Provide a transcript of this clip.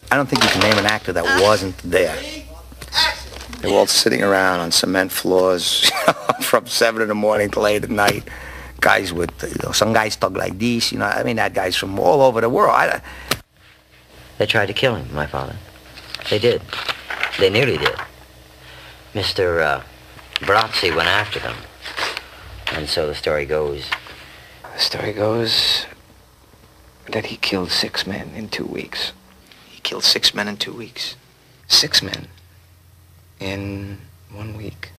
I don't think you can name an actor that wasn't there. They were all sitting around on cement floors from 7 in the morning to late at night. Guys with, some guys talk like this, I mean, that guy's from all over the world. They tried to kill him, my father. They did. They nearly did. Mr. Brazzi went after them. And so the story goes... The story goes that he killed 6 men in 2 weeks. He killed 6 men in 2 weeks. 6 men in 1 week.